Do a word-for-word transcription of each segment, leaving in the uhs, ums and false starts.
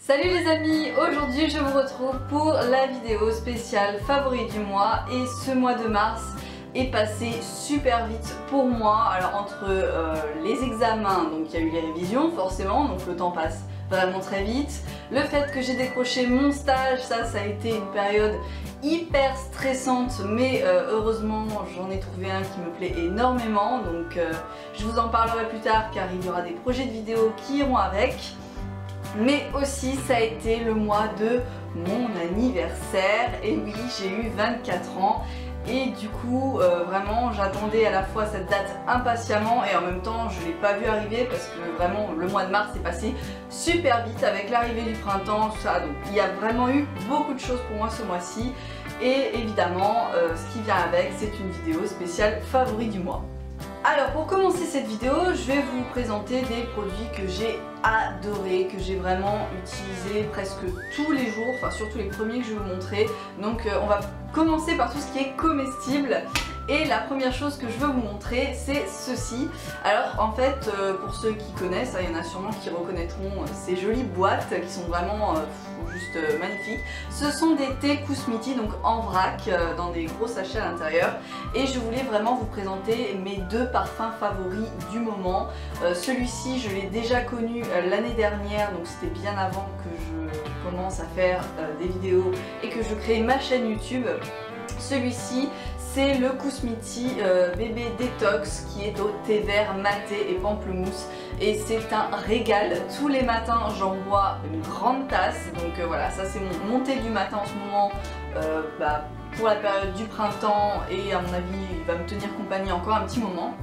Salut les amis, aujourd'hui je vous retrouve pour la vidéo spéciale favori du mois et ce mois de mars est passé super vite pour moi. Alors entre euh, les examens, donc il y a eu les révisions forcément, donc le temps passe vraiment très vite. Le fait que j'ai décroché mon stage, ça ça a été une période hyper stressante, mais euh, heureusement j'en ai trouvé un qui me plaît énormément, donc euh, je vous en parlerai plus tard car il y aura des projets de vidéos qui iront avec. Mais aussi ça a été le mois de mon anniversaire, et oui j'ai eu vingt-quatre ans et du coup euh, vraiment j'attendais à la fois cette date impatiemment et en même temps je ne l'ai pas vu arriver parce que vraiment le mois de mars est passé super vite avec l'arrivée du printemps, tout ça, donc il y a vraiment eu beaucoup de choses pour moi ce mois-ci et évidemment euh, ce qui vient avec c'est une vidéo spéciale favori du mois. Alors pour commencer cette vidéo, je vais vous présenter des produits que j'ai adorés, que j'ai vraiment utilisés presque tous les jours, enfin surtout les premiers que je vais vous montrer. Donc euh, on va commencer par tout ce qui est comestible. Et la première chose que je veux vous montrer, c'est ceci. Alors en fait, euh, pour ceux qui connaissent, il y en a sûrement qui reconnaîtront ces jolies boîtes qui sont vraiment euh, juste euh, magnifiques. Ce sont des thés Kousmiti, donc en vrac, euh, dans des gros sachets à l'intérieur. Et je voulais vraiment vous présenter mes deux parfums favoris du moment. Euh, Celui-ci, je l'ai déjà connu euh, l'année dernière, donc c'était bien avant que je commence à faire euh, des vidéos et que je crée ma chaîne YouTube. Celui-ci, c'est le Kousmiti euh, bébé détox qui est au thé vert maté et pamplemousse et c'est un régal. Tous les matins j'en bois une grande tasse, donc euh, voilà, ça c'est mon, mon thé du matin en ce moment euh, bah, pour la période du printemps, et à mon avis il va me tenir compagnie encore un petit moment.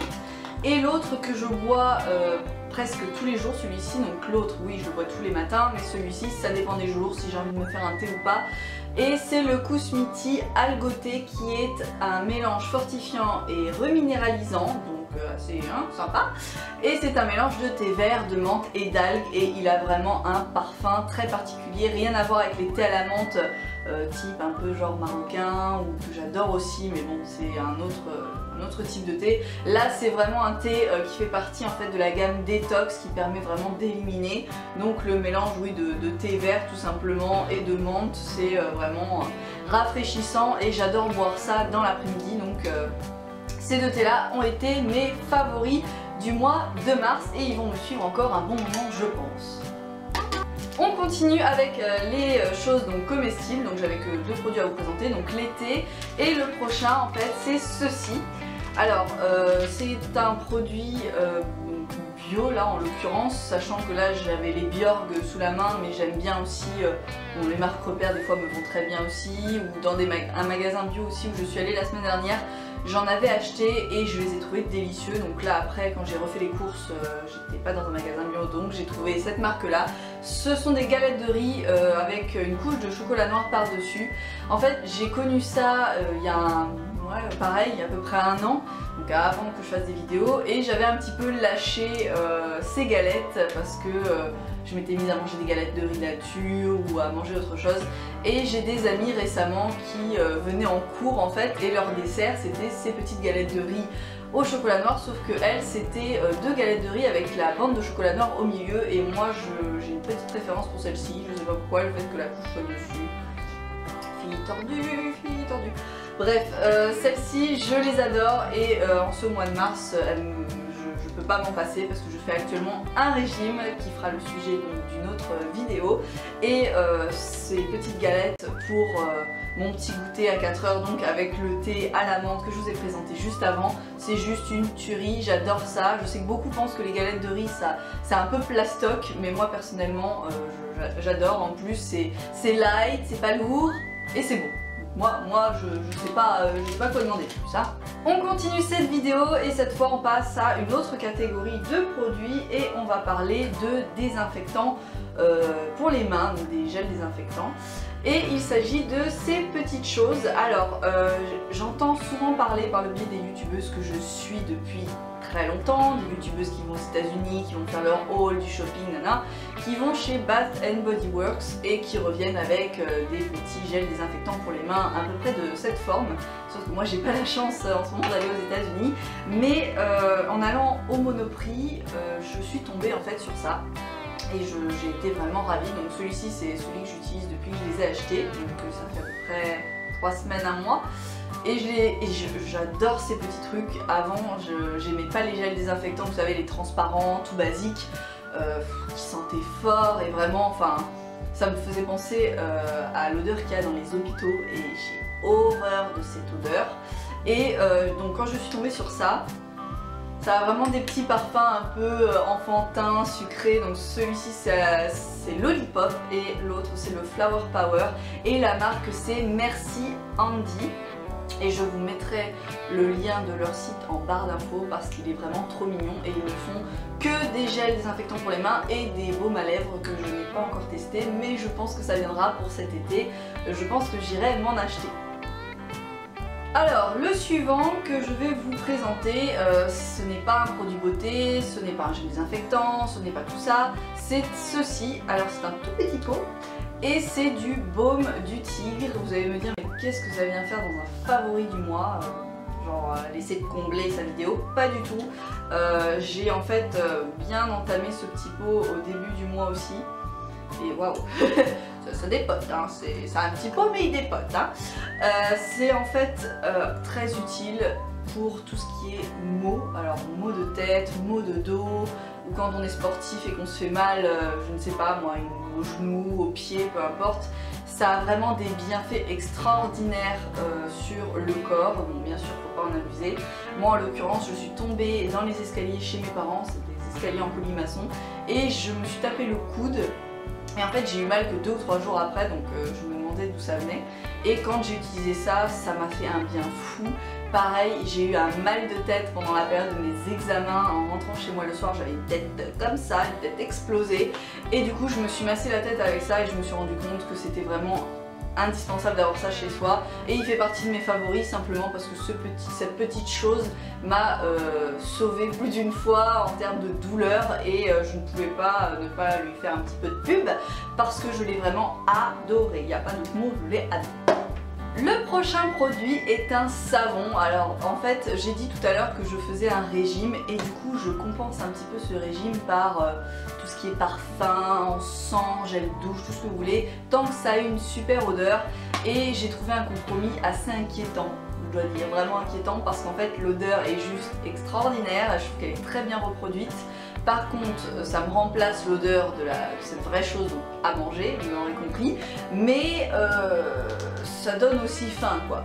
Et l'autre que je bois euh, presque tous les jours, celui-ci, donc l'autre oui je le bois tous les matins, mais celui-ci ça dépend des jours si j'ai envie de me faire un thé ou pas. Et c'est le Kousmiti Algoté qui est un mélange fortifiant et reminéralisant, donc euh, assez hein, sympa. Et c'est un mélange de thé vert, de menthe et d'algues, et il a vraiment un parfum très particulier, rien à voir avec les thés à la menthe euh, type un peu genre marocain, ou que j'adore aussi, mais bon c'est un autre, euh, un autre type de thé. Là c'est vraiment un thé euh, qui fait partie en fait de la gamme détox qui permet vraiment d'éliminer. Donc le mélange oui de, de thé vert tout simplement et de menthe, c'est euh, vraiment euh, rafraîchissant et j'adore boire ça dans l'après-midi. Donc euh, ces deux thés là ont été mes favoris du mois de mars et ils vont me suivre encore un bon moment je pense. On continue avec euh, les euh, choses donc comestibles, donc j'avais que deux produits à vous présenter, donc l'été, et le prochain en fait c'est ceci. Alors euh, c'est un produit euh, bio là en l'occurrence, sachant que là j'avais les Bjorg sous la main, mais j'aime bien aussi, euh, bon, les marques repères des fois me vont très bien aussi, ou dans des mag un magasin bio aussi où je suis allée la semaine dernière, j'en avais acheté et je les ai trouvés délicieux. Donc là après quand j'ai refait les courses, euh, j'étais pas dans un magasin bio, donc j'ai trouvé cette marque là. Ce sont des galettes de riz euh, avec une couche de chocolat noir par dessus. En fait j'ai connu ça euh, il y a un... Ouais, pareil, il y a à peu près un an, donc avant que je fasse des vidéos, et j'avais un petit peu lâché euh, ces galettes parce que euh, je m'étais mise à manger des galettes de riz nature ou à manger autre chose, et j'ai des amis récemment qui euh, venaient en cours en fait, et leur dessert c'était ces petites galettes de riz au chocolat noir, sauf que elles c'était euh, deux galettes de riz avec la bande de chocolat noir au milieu, et moi j'ai une petite préférence pour celle-ci, je sais pas pourquoi, le fait que la couche soit dessus. Fille tordue, fille tordue. Bref, euh, celles-ci je les adore et euh, en ce mois de mars, elles, je, je peux pas m'en passer parce que je fais actuellement un régime qui fera le sujet d'une autre vidéo. Et euh, ces petites galettes pour euh, mon petit goûter à quatre heures, donc avec le thé à la menthe que je vous ai présenté juste avant, c'est juste une tuerie, j'adore ça. Je sais que beaucoup pensent que les galettes de riz ça c'est un peu plastoc, mais moi personnellement euh, j'adore. En plus c'est light, c'est pas lourd et c'est bon. Moi, moi je, je sais pas, euh, je sais pas quoi demander plus ça. On continue cette vidéo et cette fois on passe à une autre catégorie de produits et on va parler de désinfectants euh, pour les mains, donc des gels désinfectants. Et il s'agit de ces petites choses. Alors euh, j'entends souvent parler par le biais des youtubeuses que je suis depuis très longtemps, des youtubeuses qui vont aux États-Unis, qui vont faire leur haul, du shopping, nana, qui vont chez Bath and Body Works et qui reviennent avec euh, des petits gels désinfectants pour les mains à peu près de cette forme. Sauf que moi j'ai pas la chance en ce moment d'aller aux États-Unis, mais euh, en allant au Monoprix, euh, je suis tombée en fait sur ça. et j'ai été vraiment ravie. Donc celui-ci c'est celui que j'utilise depuis que je les ai achetés, donc ça fait à peu près trois semaines, un mois. Et j'adore ces petits trucs. Avant j'aimais pas les gels désinfectants, vous savez, les transparents, tout basiques, euh, qui sentaient fort et vraiment, enfin, ça me faisait penser euh, à l'odeur qu'il y a dans les hôpitaux et j'ai horreur de cette odeur. Et euh, donc quand je suis tombée sur ça, ça a vraiment des petits parfums un peu enfantins, sucrés. Donc celui-ci c'est Lollipop et l'autre c'est le Flower Power. Et la marque c'est Merci Andy. Et je vous mettrai le lien de leur site en barre d'infos parce qu'il est vraiment trop mignon. Et ils ne font que des gels désinfectants pour les mains et des baumes à lèvres que je n'ai pas encore testé. Mais je pense que ça viendra pour cet été. Je pense que j'irai m'en acheter. Alors, le suivant que je vais vous présenter, euh, ce n'est pas un produit beauté, ce n'est pas un gel désinfectant, ce n'est pas tout ça, c'est ceci. Alors c'est un tout petit pot et c'est du baume du tigre. Vous allez me dire, mais qu'est-ce que ça vient faire dans un favori du mois, euh, genre euh, laisser combler sa vidéo? Pas du tout. Euh, J'ai en fait euh, bien entamé ce petit pot au début du mois aussi. Et waouh, ça, ça dépote, hein. C'est un petit pot mais il dépote. Hein. Euh, c'est en fait euh, très utile pour tout ce qui est maux, alors maux de tête, maux de dos, ou quand on est sportif et qu'on se fait mal, euh, je ne sais pas moi, au genou, au pied, peu importe. Ça a vraiment des bienfaits extraordinaires euh, sur le corps. Bon, bien sûr, faut pas en abuser. Moi en l'occurrence, je suis tombée dans les escaliers chez mes parents, c'est des escaliers en colimaçon, et je me suis tapé le coude. Et en fait j'ai eu mal que deux ou trois jours après, donc euh, je me demandais d'où ça venait. Et quand j'ai utilisé ça, ça m'a fait un bien fou. Pareil, j'ai eu un mal de tête pendant la période de mes examens. En rentrant chez moi le soir, j'avais une tête comme ça, une tête explosée. Et du coup je me suis massé la tête avec ça et je me suis rendu compte que c'était vraiment indispensable d'avoir ça chez soi. Et il fait partie de mes favoris simplement parce que ce petit, cette petite chose m'a euh, sauvé plus d'une fois en termes de douleur. Et euh, je ne pouvais pas euh, ne pas lui faire un petit peu de pub parce que je l'ai vraiment adoré. Il n'y a pas d'autre mot, je l'ai adoré. Le prochain produit est un savon. Alors en fait j'ai dit tout à l'heure que je faisais un régime et du coup je compense un petit peu ce régime par euh, tout ce qui est parfum, encens, gel douche, tout ce que vous voulez, tant que ça a une super odeur. Et j'ai trouvé un compromis assez inquiétant, je dois dire, vraiment inquiétant, parce qu'en fait l'odeur est juste extraordinaire, je trouve qu'elle est très bien reproduite. Par contre, ça me remplace l'odeur de, la, de cette vraie chose à manger, vous l'aurez compris, mais euh, ça donne aussi faim, quoi.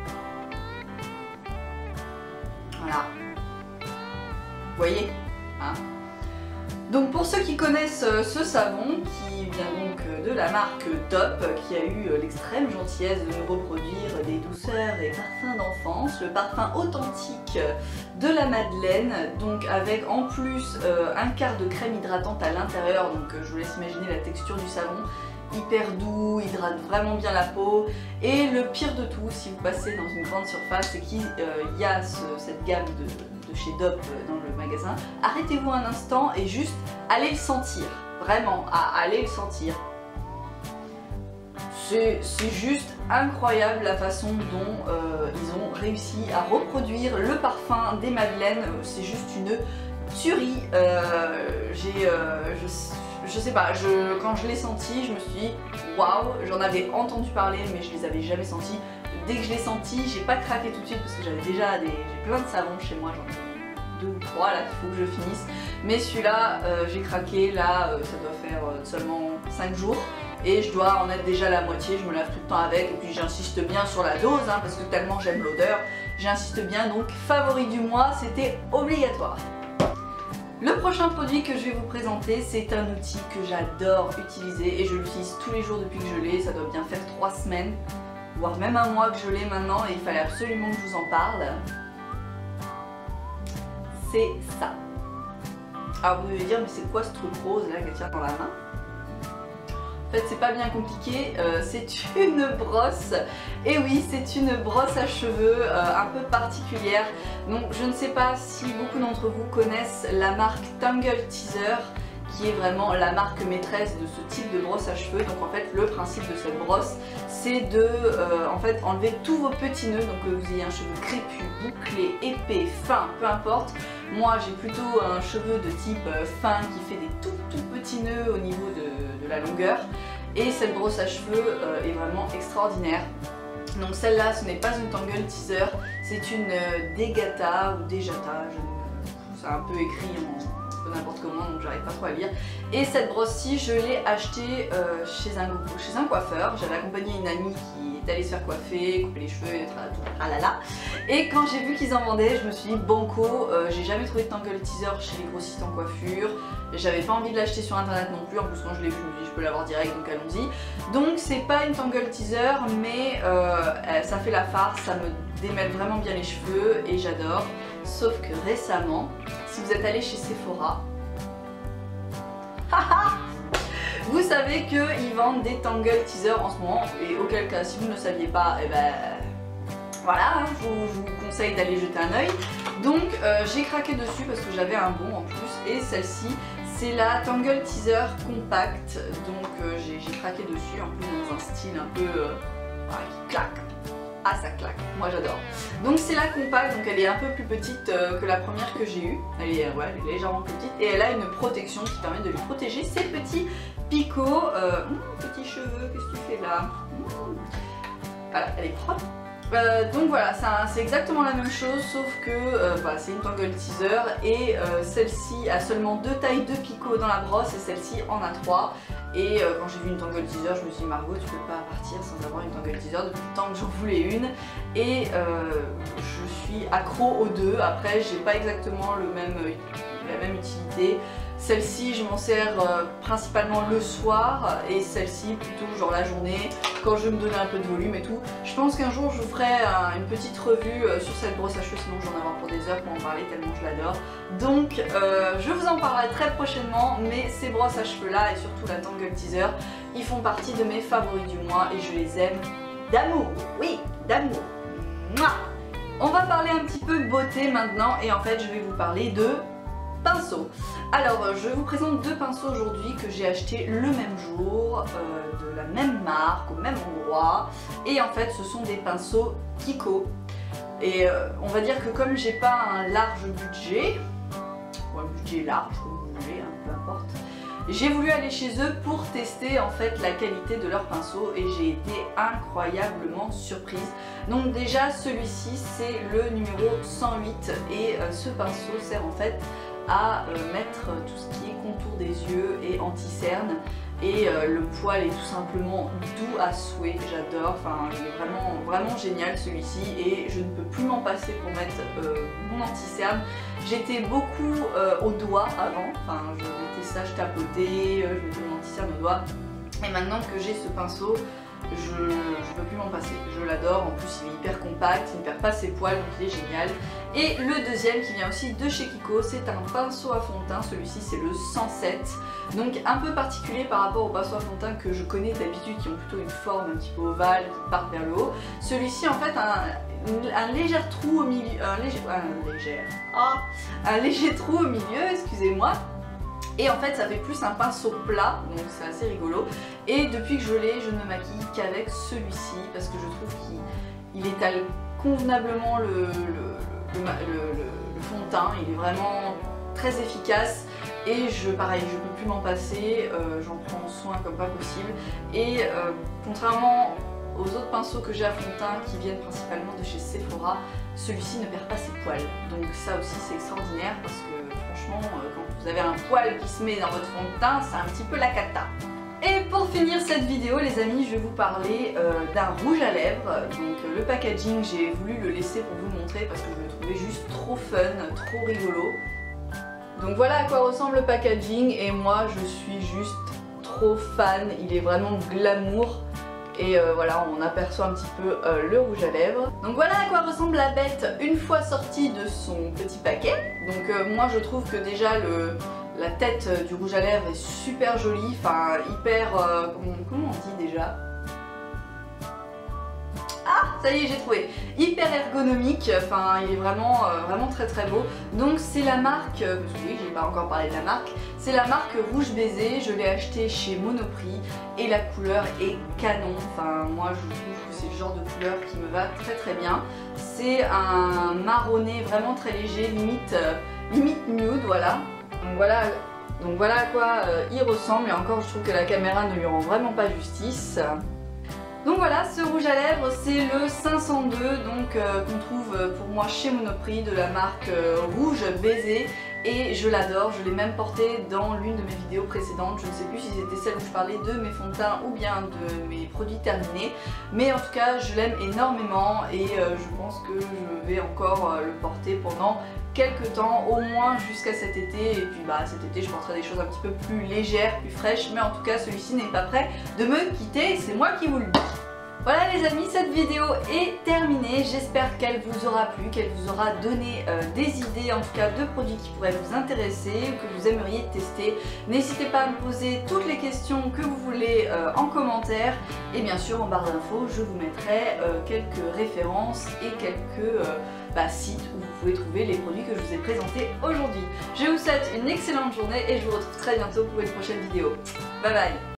Voilà. Vous voyez, hein? Donc pour ceux qui connaissent ce savon, qui vient donc de la marque Top, qui a eu l'extrême gentillesse de nous reproduire des douceurs et parfums d'enfance, le parfum authentique de la Madeleine, donc avec en plus euh, un quart de crème hydratante à l'intérieur, donc euh, je vous laisse imaginer la texture du savon, hyper doux, hydrate vraiment bien la peau. Et le pire de tout, si vous passez dans une grande surface et qu'il euh, y a ce, cette gamme de, de chez Dop dans le magasin, arrêtez-vous un instant et juste allez le sentir, vraiment, à, allez le sentir. C'est juste incroyable la façon dont euh, ils ont réussi à reproduire le parfum des Madeleines. C'est juste une tuerie. Euh, J'ai, euh, je, je sais pas, je, quand je l'ai senti, je me suis dit waouh, j'en avais entendu parler mais je les avais jamais sentis. Dès que je l'ai senti, j'ai pas craqué tout de suite parce que j'avais déjà des, j'ai plein de savons chez moi, j'en ai deux ou trois là qu'il faut que je finisse. Mais celui-là, euh, j'ai craqué, là euh, ça doit faire euh, seulement cinq jours. Et je dois en être déjà la moitié, je me lave tout le temps avec et puis j'insiste bien sur la dose hein, parce que tellement j'aime l'odeur, j'insiste bien, donc favori du mois, c'était obligatoire. Le prochain produit que je vais vous présenter, c'est un outil que j'adore utiliser et je l'utilise tous les jours depuis que je l'ai, ça doit bien faire trois semaines, voire même un mois que je l'ai maintenant et il fallait absolument que je vous en parle. C'est ça. Alors vous allez me dire, mais c'est quoi ce truc rose là qu'elle tient dans la main ? En fait c'est pas bien compliqué, euh, c'est une brosse, et oui c'est une brosse à cheveux euh, un peu particulière. Donc je ne sais pas si beaucoup d'entre vous connaissent la marque Tangle Teezer, qui est vraiment la marque maîtresse de ce type de brosse à cheveux. Donc en fait le principe de cette brosse c'est de euh, en fait enlever tous vos petits nœuds, donc que vous ayez un cheveu crépus, bouclé, épais, fin, peu importe. Moi j'ai plutôt un cheveu de type fin qui fait des tout tout petits petits nœuds au niveau de, de la longueur. Et cette brosse à cheveux euh, est vraiment extraordinaire. Donc celle-là, ce n'est pas une Tangle Teezer, c'est une euh, Degata ou Dejata, c'est un peu écrit en n'importe comment, donc j'arrive pas trop à lire. Et cette brosse-ci, je l'ai achetée euh, chez, un, chez un coiffeur. J'avais accompagné une amie qui est allée se faire coiffer, couper les cheveux, et ah là là. Et quand j'ai vu qu'ils en vendaient, je me suis dit banco, euh, j'ai jamais trouvé de Tangle Teezer chez les grossistes en coiffure. J'avais pas envie de l'acheter sur internet non plus, en plus quand je l'ai vu, je me suis dit je peux l'avoir direct, donc allons-y. Donc c'est pas une Tangle Teezer, mais euh, ça fait la farce, ça me démêle vraiment bien les cheveux et j'adore. Sauf que récemment, si vous êtes allé chez Sephora, vous savez qu'ils vendent des Tangle Teezer en ce moment, et auquel cas, si vous ne le saviez pas, et ben voilà, je vous, je vous conseille d'aller jeter un oeil. Donc euh, j'ai craqué dessus parce que j'avais un bon en plus, et celle-ci c'est la Tangle Teezer Compact, donc euh, j'ai craqué dessus, en plus dans un style un peu euh, voilà, qui claque. Ah ça claque, moi j'adore. Donc c'est la Compact, donc elle est un peu plus petite euh, que la première que j'ai eue, elle est, ouais, elle est légèrement plus petite, et elle a une protection qui permet de lui protéger ses petits picots. Euh, mmh, petits cheveux, qu'est-ce que tu fais là? Mmh. Voilà, elle est propre. Euh, donc voilà, c'est exactement la même chose, sauf que euh, voilà, c'est une Tangle Teezer et euh, celle-ci a seulement deux tailles de picots dans la brosse et celle-ci en a trois. Et euh, quand j'ai vu une Tangle Teezer, je me suis dit Margot, tu peux pas partir sans avoir une Tangle Teezer depuis le temps que j'en voulais une. Et euh, je suis accro aux deux. Après, j'ai pas exactement le même, la même utilité. Celle-ci, je m'en sers euh, principalement le soir et celle-ci plutôt genre la journée, quand je veux me donner un peu de volume et tout. Je pense qu'un jour je vous ferai euh, une petite revue euh, sur cette brosse à cheveux, sinon j'en ai avoir pour des heures pour en parler tellement je l'adore. Donc euh, je vous en parlerai très prochainement, mais ces brosses à cheveux là et surtout la Tangle Teezer, ils font partie de mes favoris du mois et je les aime d'amour, oui, d'amour. On va parler un petit peu beauté maintenant et en fait je vais vous parler de pinceaux. Alors je vous présente deux pinceaux aujourd'hui que j'ai achetés le même jour, euh, de la même marque, au même endroit, et en fait ce sont des pinceaux Kiko. Et euh, on va dire que comme j'ai pas un large budget, ou un budget large comme vous voulez, hein, peu importe, j'ai voulu aller chez eux pour tester en fait la qualité de leurs pinceaux et j'ai été incroyablement surprise. Donc déjà celui-ci c'est le numéro cent huit et euh, ce pinceau sert en fait à euh, mettre tout ce qui est contour des yeux et anti-cerne, et euh, le poil est tout simplement doux à souhait, j'adore, enfin il est vraiment, vraiment génial celui-ci et je ne peux plus m'en passer pour mettre euh, mon anti-cerne. J'étais beaucoup euh, au doigt avant, enfin je mettais ça, je tapotais, euh, je mettais mon anti-cerne au doigt, et maintenant que j'ai ce pinceau, je ne peux plus m'en passer, je l'adore, en plus il est hyper compact, il ne perd pas ses poils donc il est génial. Et le deuxième qui vient aussi de chez Kiko, c'est un pinceau à fond de teint, celui-ci c'est le cent sept, donc un peu particulier par rapport aux pinceaux à fond de teint que je connais d'habitude qui ont plutôt une forme un petit peu ovale qui partent vers le haut. Celui-ci en fait a un, un léger trou au milieu, un léger, un léger, ah, un léger trou au milieu, excusez-moi. Et en fait ça fait plus un pinceau plat, donc c'est assez rigolo. Et depuis que je l'ai, je ne me maquille qu'avec celui-ci parce que je trouve qu'il étale convenablement le, le, le, le, le, le fond de teint. Il est vraiment très efficace et je, pareil, je ne peux plus m'en passer, euh, j'en prends soin comme pas possible. Et euh, contrairement aux autres pinceaux que j'ai à fond de teint qui viennent principalement de chez Sephora, celui-ci ne perd pas ses poils. Donc ça aussi c'est extraordinaire parce que franchement, quand vous avez un poil qui se met dans votre fond de teint, c'est un petit peu la cata. Et pour finir cette vidéo les amis, je vais vous parler euh, d'un rouge à lèvres. Donc euh, le packaging, j'ai voulu le laisser pour vous le montrer parce que je le trouvais juste trop fun, trop rigolo. Donc voilà à quoi ressemble le packaging et moi je suis juste trop fan, il est vraiment glamour. Et euh, voilà, on aperçoit un petit peu euh, le rouge à lèvres. Donc voilà à quoi ressemble la bête une fois sortie de son petit paquet. Donc euh, moi je trouve que déjà le, la tête du rouge à lèvres est super jolie, enfin hyper... Euh, comment, comment on dit déjà? Ah, ça y est, j'ai trouvé. Hyper ergonomique, enfin il est vraiment, euh, vraiment très très beau. Donc c'est la marque, euh, parce que oui, j'ai pas encore parlé de la marque, c'est la marque Rouge Baiser, je l'ai acheté chez Monoprix et la couleur est canon. Enfin moi je trouve que c'est le genre de couleur qui me va très très bien. C'est un marronné vraiment très léger, limite, euh, limite nude, voilà. Donc voilà Donc voilà à quoi euh, il ressemble, et encore je trouve que la caméra ne lui rend vraiment pas justice. Donc voilà, ce rouge à lèvres c'est le cinq cent deux, donc euh, qu'on trouve euh, pour moi chez Monoprix, de la marque euh, Rouge Baiser, et je l'adore. Je l'ai même porté dans l'une de mes vidéos précédentes. Je ne sais plus si c'était celle où je parlais de mes fonds de teint ou bien de mes produits terminés, mais en tout cas je l'aime énormément, et euh, je pense que je vais encore euh, le porter pendant quelques temps, au moins jusqu'à cet été. Et puis bah cet été je porterai des choses un petit peu plus légères, plus fraîches, mais en tout cas celui-ci n'est pas prêt de me quitter, c'est moi qui vous le dis. Voilà les amis, cette vidéo est terminée. J'espère qu'elle vous aura plu, qu'elle vous aura donné euh, des idées, en tout cas de produits qui pourraient vous intéresser, que vous aimeriez tester. N'hésitez pas à me poser toutes les questions que vous voulez euh, en commentaire, et bien sûr en barre d'infos je vous mettrai euh, quelques références et quelques euh, bah, sites où vous pouvez trouver les produits que je vous ai présentés aujourd'hui. Je vous souhaite une excellente journée et je vous retrouve très bientôt pour une prochaine vidéo. Bye bye.